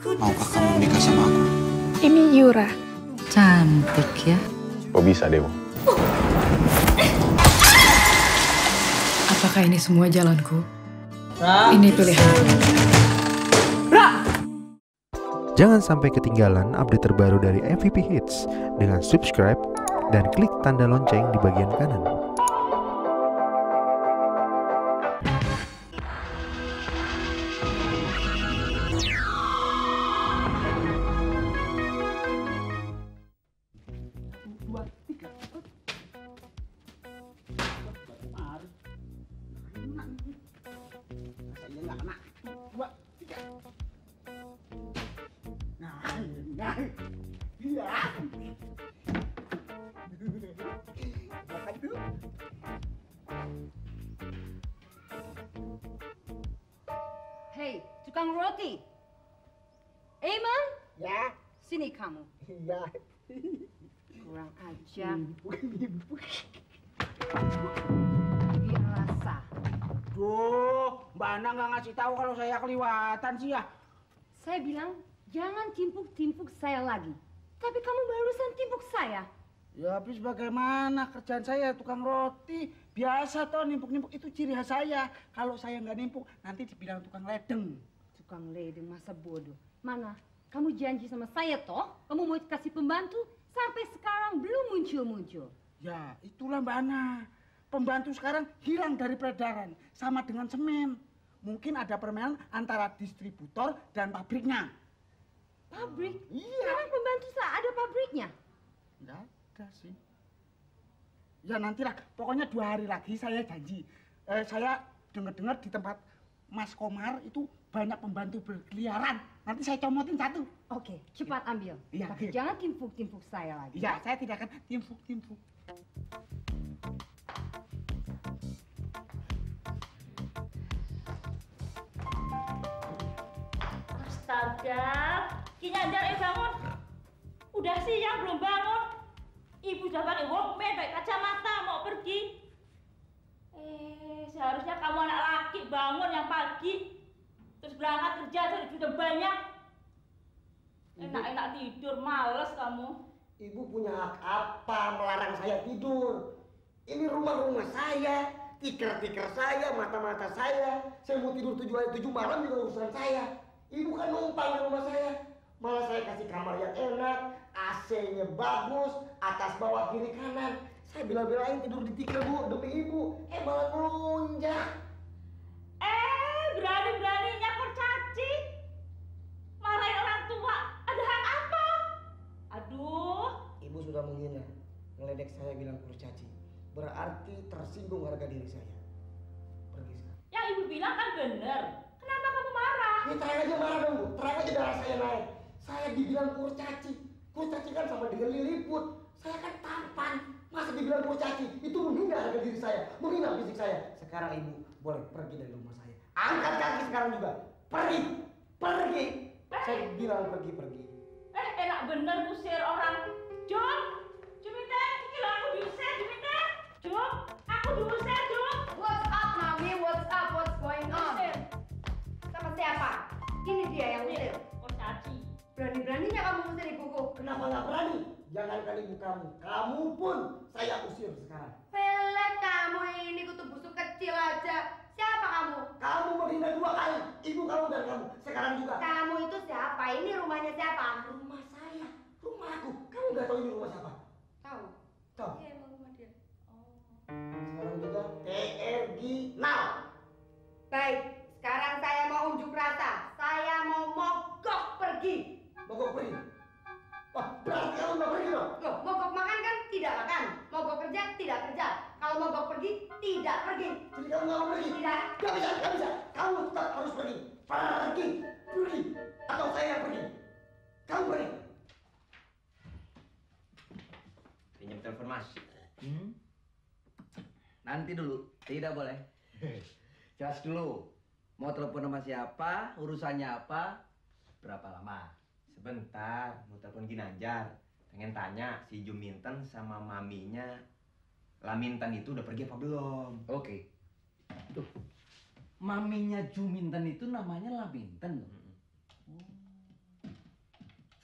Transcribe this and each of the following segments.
Maukah kamu menikah sama aku? Ini Yura. Cantik ya. Kok bisa, Dewo? Apakah ini semua jalanku? Ini pilihan. Jangan sampai ketinggalan update terbaru dari MVP Hits dengan subscribe dan klik tanda lonceng di bagian kanan. Hei, tukang roti. Eman? Ya. Sini kamu. Iya. Kurang ajar. Biar rasa. Duh, Mbak Ana nggak ngasih tahu kalau saya kelewatan sih ya. Saya bilang, jangan timpuk-timpuk saya lagi. Tapi kamu barusan timpuk saya. Ya habis bagaimana kerjaan saya tukang roti. Biasa toh nimpuk-nimpuk itu ciri khas saya. Kalau saya nggak nimpuk nanti dibilang tukang ledeng. Tukang ledeng masa bodoh. Mana? Kamu janji sama saya toh? Kamu mau kasih pembantu? Sampai sekarang belum muncul-muncul. Ya itulah Mbak Ana. Pembantu sekarang hilang dari peredaran. Sama dengan semen. Mungkin ada permainan antara distributor dan pabriknya. Pabrik? Iya. Sekarang pembantu saya ada pabriknya. Nggak ada sih. Ya nantilah, pokoknya 2 hari lagi saya janji. Saya dengar-dengar di tempat Mas Komar itu banyak pembantu berkeliaran. Nanti saya comotin 1. Oke, cepat ambil. Iya. Tapi jangan timpuk-timpuk saya lagi. Iya, saya tidak akan timpuk-timpuk. Astaga, Ki Nyandar bangun. Udah siang belum bangun. Ibu udah pakai walkman, pakai kacamata mau pergi. Seharusnya kamu anak laki bangun yang pagi. Terus berangkat kerja cari duit banyak. Enak-enak tidur, males kamu. Ibu punya hak apa melarang saya tidur? Ini rumah-rumah saya, tikar-tikar saya, mata-mata saya. Saya mau tidur 7 malam juga urusan saya. Ibu kan numpang di rumah saya. Malah saya kasih kamar yang enak, AC-nya bagus, atas bawah kiri kanan. Saya bela-belain tidur di tikar Bu, demi ibu. Malah melunjak. Berani-beraninya kurcaci. Marahin orang tua, ada hak apa? Aduh. Ibu sudah menghina, ngeledek saya bilang kurcaci. Berarti tersinggung harga diri saya. Pergi sekarang. Yang ibu bilang kan bener. Kenapa kamu marah? Ya terang aja marah dong Bu, terang aja darah saya naik. Saya dibilang kurcaci. Kurcaci kan sama dengan Lilliput. Saya kan tampan. Masa dibilang kurcaci? Itu menghina harga diri saya, menghina fisik saya. Sekarang ibu boleh pergi dari rumah saya. Angkat kaki sekarang juga. Pergi. Pergi. Saya bilang pergi. Enak bener ngusir orang. Jom, Jumiter, kira aku diusir, Jumiter. Jom, aku diusir, Jom. What's up, Mami? What's up? What's going on? Sama siapa? Ini dia yang usir. Kurcaci. Berani-beraninya kamu usir ibuku. Kenapa nggak berani? Jangankan ibu kamu pun saya usir sekarang. Pelek kamu ini kutu busuk kecil aja. Siapa kamu? Kamu menghina 2 kali, ibu kamu dan kamu. Sekarang juga. Kamu itu siapa? Ini rumahnya siapa? Rumah saya, rumah aku. Kamu nggak tahu ini rumah siapa? Tahu. Tahu. Iya, emang rumah dia. Sekarang juga TRG now. Baik, sekarang saya mau unjuk rasa. Saya mau mogok pergi. Mogok pergi. Wah, berarti kamu nggak pergi dong? Loh, mogok makan kan tidak makan. Mogok kerja tidak kerja. Kalau mogok pergi, tidak pergi. Jadi kamu nggak mau pergi? Tidak. Nggak bisa. Kamu tetap harus pergi. Pergi. Atau saya yang pergi. Kamu pergi. Pinjam telepon Mas. Nanti dulu, tidak boleh. Jelas dulu. Mau telepon sama siapa, urusannya apa, berapa lama? Sebentar, mau telepon Ginanjar. Pengen tanya si Juminten sama maminya Laminten itu udah pergi apa belum? Oke. Tuh, maminya Juminten itu namanya Laminten.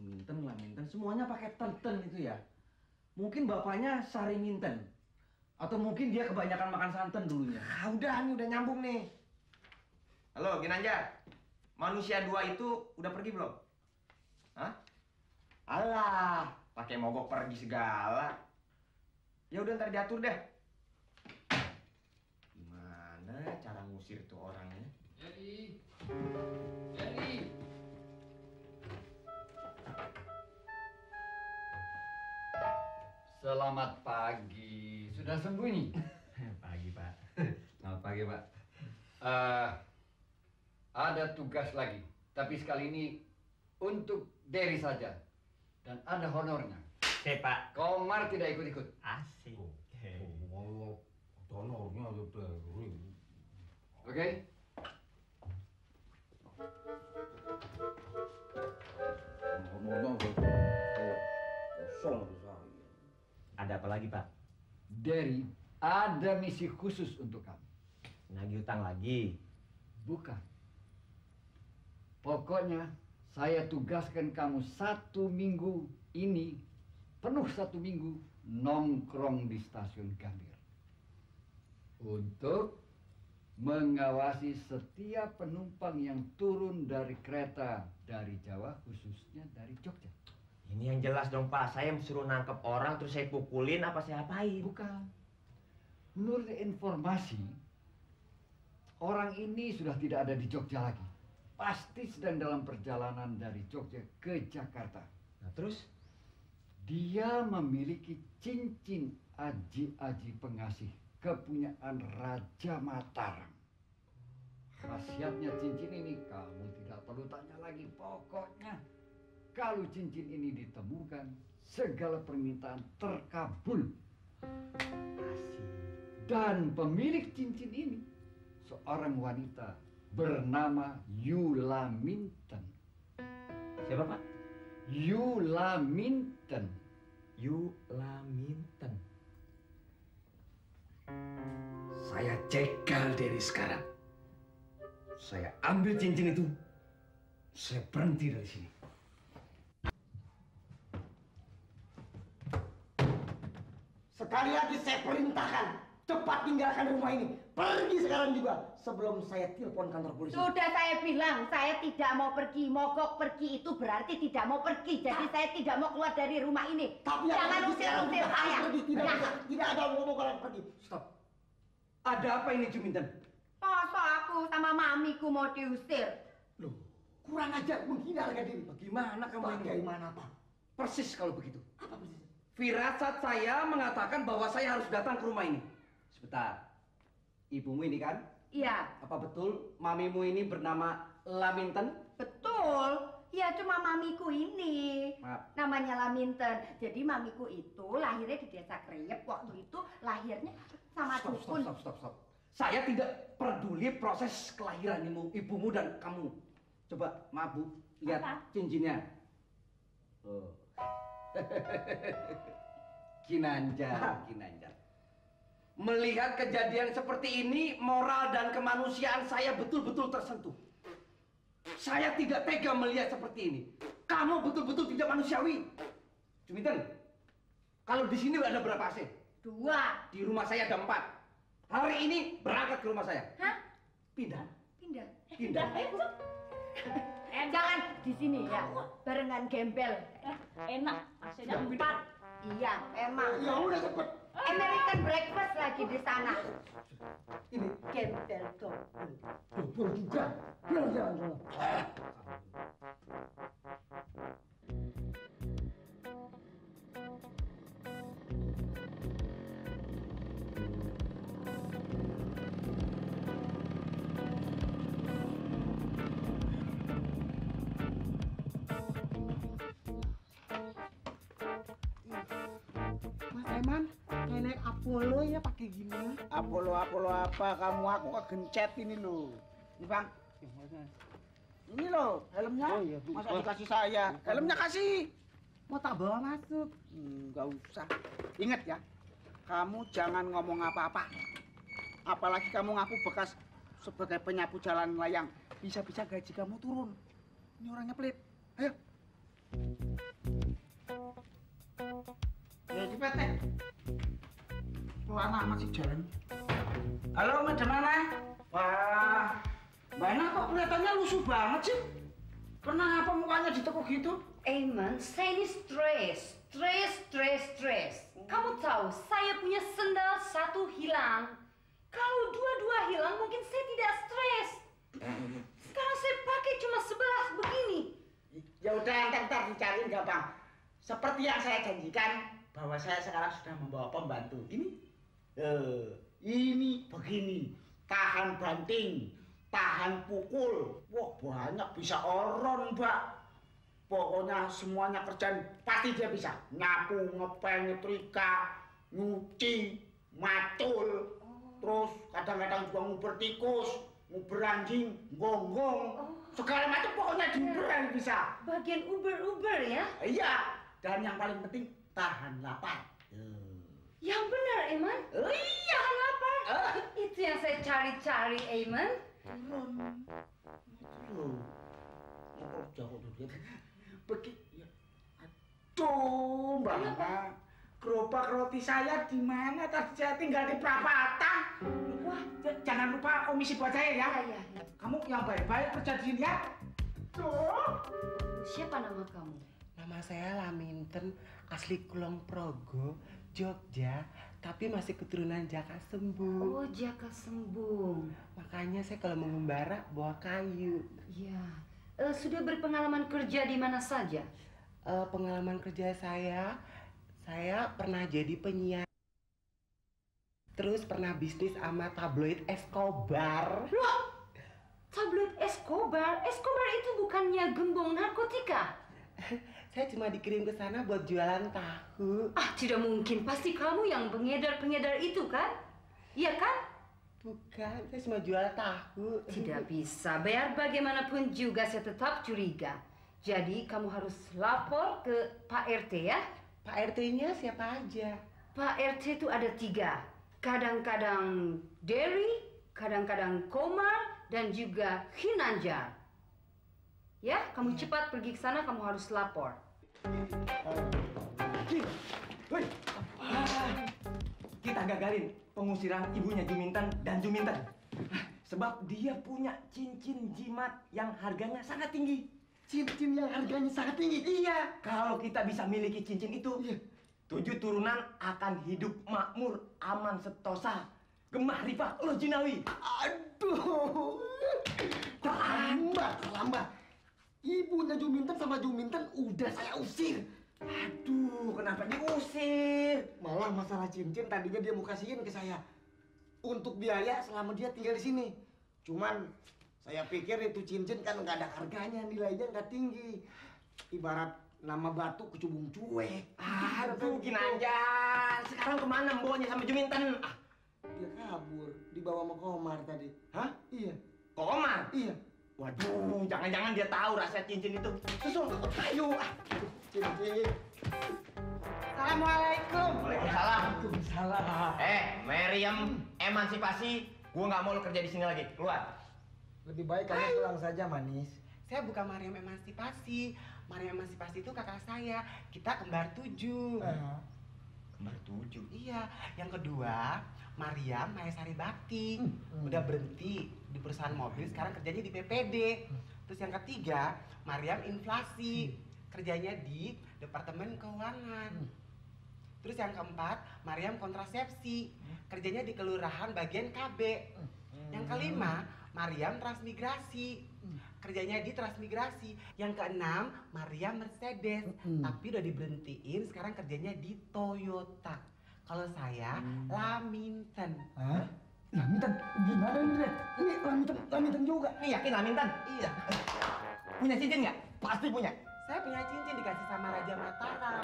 Minten, Laminten, semuanya pakai tenten itu ya. Mungkin bapaknya Sari Minten. Atau mungkin dia kebanyakan makan santan dulunya. Ah, udah, ini udah nyambung nih. Halo, Ginanjar. Manusia dua itu udah pergi belum? Hah? Alah, pakai mogok pergi segala. Ya udah ntar diatur deh. Gimana cara ngusir tuh orangnya? Jadi. Selamat pagi. Sudah sembuh ini? Pagi, Pak. Selamat pagi, Pak. Ada tugas lagi, tapi sekali ini untuk Derry saja. Dan ada honornya. Pak. Komar tidak ikut-ikut. Asik. Honornya udah. Oke? Ada apa lagi, Pak? Derry, ada misi khusus untuk kamu. Nagih utang lagi. Bukan. Pokoknya saya tugaskan kamu 1 minggu ini, penuh 1 minggu, nongkrong di stasiun Gambir. Untuk mengawasi setiap penumpang yang turun dari kereta dari Jawa, khususnya dari Jogja. Ini yang jelas dong, Pak. Saya suruh nangkep orang terus saya pukulin apa saya apain? Bukan. Menurut informasi, orang ini sudah tidak ada di Jogja lagi. Pasti sedang dalam perjalanan dari Jogja ke Jakarta. Nah, terus? Dia memiliki cincin aji-aji pengasih kepunyaan Raja Mataram. Khasiatnya cincin ini kamu tidak perlu tanya lagi. Pokoknya kalau cincin ini ditemukan, segala permintaan terkabul. Asik. Dan pemilik cincin ini seorang wanita bernama Yulaminten. Siapa, Pak? Yulaminten. Yulaminten. Saya cegal dari sekarang. Saya ambil cincin itu. Saya berhenti dari sini. Sekali lagi saya perintahkan, cepat tinggalkan rumah ini. Pergi sekarang juga sebelum saya telepon kantor polisi. Sudah saya bilang, saya tidak mau pergi. Mogok pergi itu berarti tidak mau pergi. Jadi saya tidak mau keluar dari rumah ini. Tapi jangan usir-usir saya. Tidak ada ngomong orang pergi. Stop. Ada apa ini, Juminten? Masa aku sama mamiku mau diusir? Loh, kurang ajar menghina harga diri. Bagaimana kamu ini? Bagaimana, Pak? Persis kalau begitu. Apa persis? Firasat saya mengatakan bahwa saya harus datang ke rumah ini. Sebentar. Ibumu ini kan? Iya. Apa betul mamimu ini bernama Laminten? Betul. Ya cuma mamiku ini. Maaf. Namanya Laminten. Jadi mamiku itu lahirnya di desa Kreyep. Waktu itu lahirnya sama dukun. Stop. Saya tidak peduli proses kelahiran ibumu dan kamu. Coba, maaf Bu, lihat Apa? cincinnya. Oh. Kinanjar. Melihat kejadian seperti ini, moral dan kemanusiaan saya betul-betul tersentuh. Saya tidak tega melihat seperti ini. Kamu betul-betul tidak manusiawi. Juminten, kalau di sini ada berapa AC? 2. Di rumah saya ada 4. Hari ini berangkat ke rumah saya. Hah? Pindah. Jangan di sini ya. Barengan gembel. Enak, hasilnya 4. Iya, emang. Ya udah cepet. American breakfast lagi di sana. Ini Gembel tuh. bubur juga. Biar jalan sana. Mas Eman, kayak naik Apollo ya pakai gini ya. Apollo apa kamu? Aku kegencet ini loh. Ini Bang. Ini loh helmnya. Oh, iya, Bu. Masa dikasih saya? Helmnya kasih. Mau tak bawa masuk? Nggak usah. Ingat ya, kamu jangan ngomong apa-apa. Apalagi kamu ngaku bekas sebagai penyapu jalan layang. Bisa-bisa gaji kamu turun. Ini orangnya pelit. Ayo. masih jalan. Halo, Madam Nana. Wah, Mbak Nana kok kelihatannya lusuh banget sih? Kenapa mukanya ditekuk gitu? Eamon, saya ini stres. Kamu tahu, saya punya sendal satu hilang. Kalau dua-dua hilang, mungkin saya tidak stres. Sekarang saya pakai cuma 11 begini. Ya udah, ntar dicariin gampang. Seperti yang saya janjikan, bahwa saya sekarang sudah membawa pembantu. Ini begini, tahan banting, tahan pukul. Wah, banyak bisa oron, Mbak. Pokoknya semuanya kerjaan pasti dia bisa. Nyapu, ngepel, nyetrika, nyuci, macul. Terus kadang-kadang juga nguber tikus, nguber anjing, gonggong. Segala macam pokoknya diuberan bisa. Bagian uber ya? Iya, dan yang paling penting tahan lapar. Yang benar, Eamon. Iya. Tahan lapar. Itu yang saya cari-cari, Eamon. Begitu. Aduh, Mbak Nana. Gerobak roti saya di mana? Tadi saya tinggal di perapatan. Wah, jangan lupa komisi buat saya ya. Iya. Kamu yang baik-baik kerja di sini ya. Tuh. Siapa nama kamu? Nama saya Laminten, asli Kulon Progo, Jogja, tapi masih keturunan Jaka Sembung. Oh, Jaka Sembung. Makanya saya kalau mengembara bawa kayu. Iya. Sudah berpengalaman kerja di mana saja? Pengalaman kerja saya pernah jadi penyiar. Terus pernah bisnis sama tabloid Escobar. Loh, tabloid Escobar? Escobar itu bukannya gembong narkotika? Saya cuma dikirim ke sana buat jualan tahu. Ah, tidak mungkin. Pasti kamu yang pengedar itu kan? Iya kan? Bukan, saya cuma jual tahu. Tidak bisa. Biar bagaimanapun juga saya tetap curiga. Jadi kamu harus lapor ke Pak RT ya? Pak RT-nya siapa aja? Pak RT itu ada 3. Kadang-kadang Derry, kadang-kadang Komar, dan juga Hinanjar. Ya, kamu cepat pergi ke sana, kamu harus lapor. Kita gagalin pengusiran ibunya Juminten dan Juminten. Sebab dia punya cincin jimat yang harganya sangat tinggi. Cincin yang harganya sangat tinggi. Iya. Kalau kita bisa miliki cincin itu, 7 turunan akan hidup makmur, aman, sentosa, gemah rifah, lo jinawi. Aduh, terlambat. Ibunya Juminten sama Juminten udah saya usir. Aduh, kenapa diusir? Malah masalah cincin tadinya dia mau kasihin ke saya untuk biaya selama dia tinggal di sini. Cuman saya pikir itu cincin kan nggak ada harganya, nilainya nggak tinggi. Ibarat nama batu kecubung cuek. Aduh, Ginanjar. Sekarang kemana mboknya sama Juminten? Dia kabur, dibawa sama Komar tadi. Hah? Iya. Komar? Iya. Waduh, jangan-jangan dia tahu rasa cincin itu. Susul, ayo. Cincin. Assalamualaikum. Waalaikumsalam. Meriam, emansipasi. Gua nggak mau lo kerja di sini lagi. Keluar. Lebih baik kamu pulang saja, Manis. Saya bukan Mariam Emansipasi. Mariam Emansipasi itu kakak saya. Kita kembar 7. Kembar 7? Iya. Yang kedua, Mariam Mahesari Bakti. Udah berhenti di perusahaan mobil, sekarang kerjanya di PPD. Terus yang ketiga, Mariam Inflasi. Kerjanya di Departemen Keuangan. Terus yang keempat, Mariam Kontrasepsi. Kerjanya di Kelurahan bagian KB. Yang kelima, Mariam Transmigrasi. Kerjanya di Transmigrasi. Yang keenam, Mariam Mercedes. Tapi udah diberhentiin, sekarang kerjanya di Toyota. Kalau saya, Laminten. Hah? Laminten? Gimana ini, Red? Ini Laminten juga. Nih yakin Laminten? Iya. Punya cincin nggak? Pasti punya. Saya punya cincin dikasih sama Raja Mataram.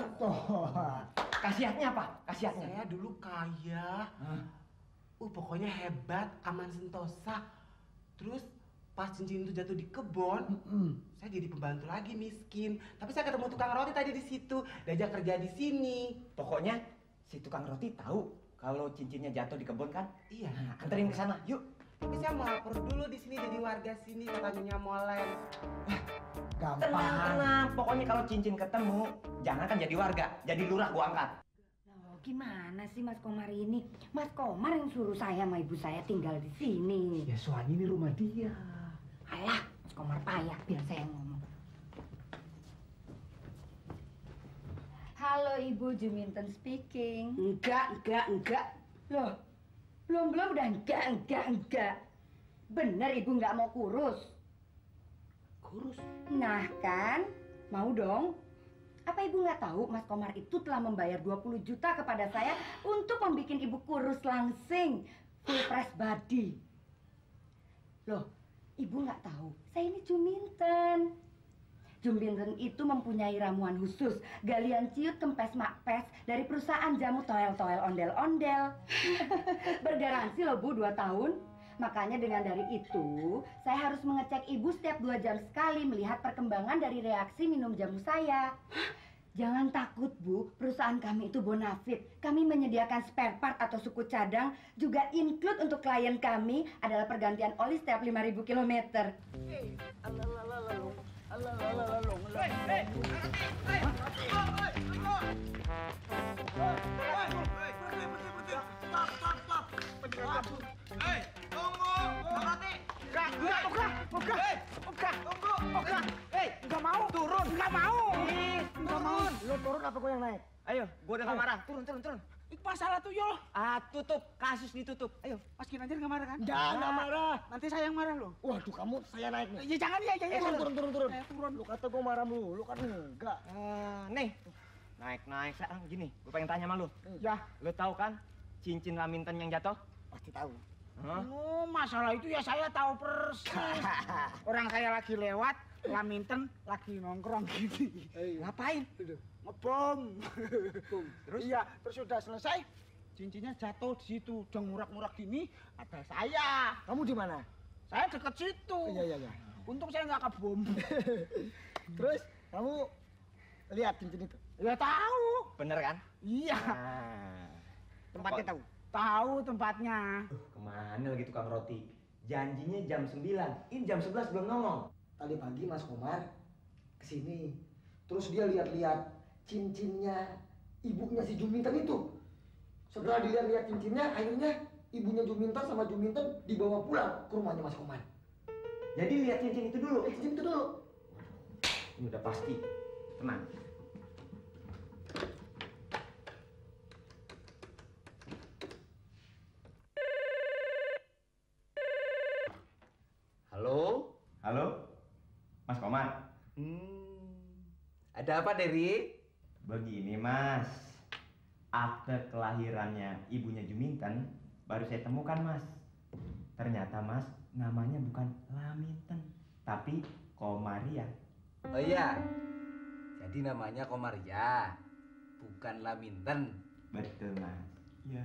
Khasiatnya apa? Khasiatnya? Saya dulu kaya. Pokoknya hebat, aman sentosa. Terus pas cincin itu jatuh di kebun, saya jadi pembantu lagi miskin. Tapi saya ketemu tukang roti tadi di situ, diajak kerja di sini. Pokoknya si tukang roti tahu kalau cincinnya jatuh di kebun kan? Iya. Nah, anterin ke sana, yuk. Tapi saya mau lapor dulu di sini jadi warga sini, kata Nyonya Molen. Tenang, pokoknya kalau cincin ketemu, jangan kan jadi warga, jadi lurah gua angkat. Gimana sih Mas Komar ini? Mas Komar yang suruh saya sama ibu saya tinggal di sini. Ya soalnya ini rumah dia. Alah, Mas Komar payah, biar saya yang ngomong. Halo Ibu Juminten speaking. Enggak. Loh, belum udah enggak. Bener Ibu nggak mau kurus? Kurus? Nah kan, mau dong. Apa Ibu nggak tahu Mas Komar itu telah membayar 20 juta kepada saya untuk membuat Ibu kurus langsing, full press body. Loh, Ibu nggak tahu, saya ini Juminten. Juminten itu mempunyai ramuan khusus, galian ciut kempes makpes dari perusahaan jamu toel-toel ondel-ondel. Bergaransi loh Bu, 2 tahun. Makanya dengan dari itu, saya harus mengecek Ibu setiap 2 jam sekali melihat perkembangan dari reaksi minum jamu saya. Jangan takut Bu, perusahaan kami itu bonafit. Kami menyediakan spare part atau suku cadang, juga include untuk klien kami adalah pergantian oli setiap 5.000 kilometer. Lo turun apa gue yang naik? Ayo, gua udah nggak marah. Turun. Itu masalah tuh yo. Tutup. Kasus ditutup. Ayo. Mas Ginanjar nggak marah kan? Nggak marah. Nanti saya yang marah loh. Waduh, kamu saya naik nih. Ya jangan ya. Turun. Turun. Lu kata gue marah mulu, lu kan enggak. Nih. Naik. Sekarang gini, gua pengen tanya sama lu. Ya. Lu tahu kan cincin Laminten yang jatuh? Pasti tahu. Hah? Oh, masalah itu ya saya tahu persis. Orang saya lagi lewat, Laminten lagi nongkrong gini. Ngapain? Ngebom. Terus? Iya, terus sudah selesai. Cincinnya jatuh di situ, udah ngurak-ngurak gini, ada saya. Kamu di mana? Saya deket situ. Iya. Untung saya nggak kebom. Terus kamu lihat cincin itu? Ya tahu. Bener kan? Iya. Tempatnya tahu? Tahu tempatnya. Kemana lagi tukang roti? Janjinya jam 9. Ini jam 11 belum nongol. Tadi pagi Mas Komar kesini. Terus dia lihat-lihat cincinnya ibunya si Juminten itu. Setelah dilihat-lihat cincinnya, akhirnya ibunya Juminten sama Juminten dibawa pulang ke rumahnya Mas Komar. Jadi lihat cincin itu dulu. Cincin itu dulu. Ini udah pasti. Tenang. Halo? Mas Komar? Ada apa, Dery? Begini, Mas. Akte kelahirannya ibunya Juminten baru saya temukan, Mas. Ternyata, Mas, namanya bukan Laminten, tapi Komaria. Oh iya, jadi namanya Komaria, bukan Laminten. Betul, Mas. Iya.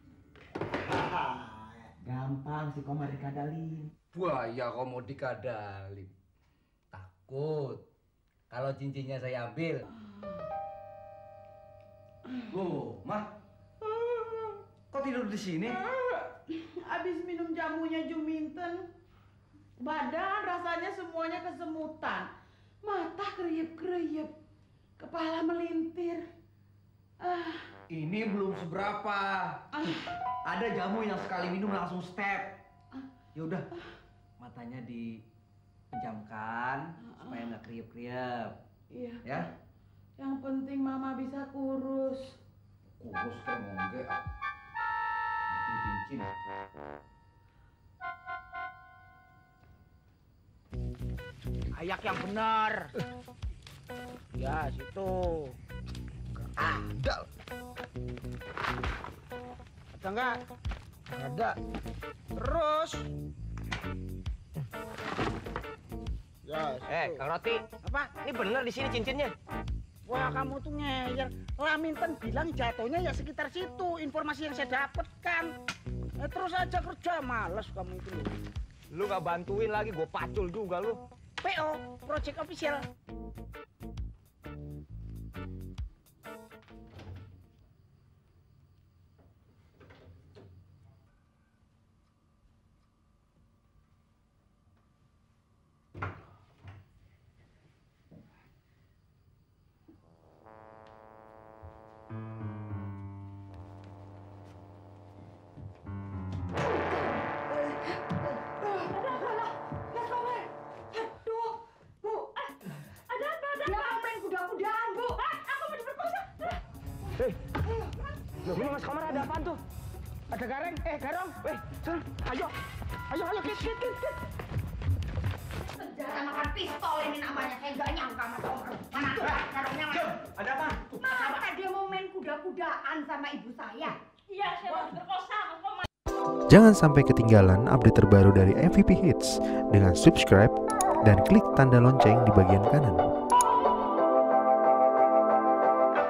Gampang si Komar dikadalin. Buaya kok mau dikadalin. Takut kalau cincinnya saya ambil. Loh, Mah, kok tidur di sini? Habis minum jamunya Juminten, badan rasanya semuanya kesemutan, mata keriyep-keriyep, kepala melintir. Ini belum seberapa. Ada jamu yang sekali minum langsung step. Ya udah, matanya dipejamkan supaya nggak kriep-kriep. Iya. Ya? Yang penting Mama bisa kurus. Kurus kan enggak. Cincin. Ayak yang benar. Ya, situ. Ada. Ada enggak? Ada. Terus. Ya, situ. Kang Roti. Apa? Ini bener di sini cincinnya. Wah, kamu tuh ngeyel. Laminten bilang jatuhnya ya sekitar situ. Informasi yang saya dapatkan. Terus aja kerja, males kamu itu. Lu gak bantuin lagi, gue pacul juga lu. PO, Project Official. Loh, ini Mas Komar ada apaan tuh? Ada gareng? Garong? Sana, ayo, kit. Senjata makan pistol ini namanya. Saya nggak nyangka Mas Komar. Mana tuh garongnya? Ada apa? Masa dia mau main kuda-kudaan sama ibu saya? Iya, saya mau berkosa, Mas Komar. Jangan sampai ketinggalan update terbaru dari MVP Hits dengan subscribe dan klik tanda lonceng di bagian kanan.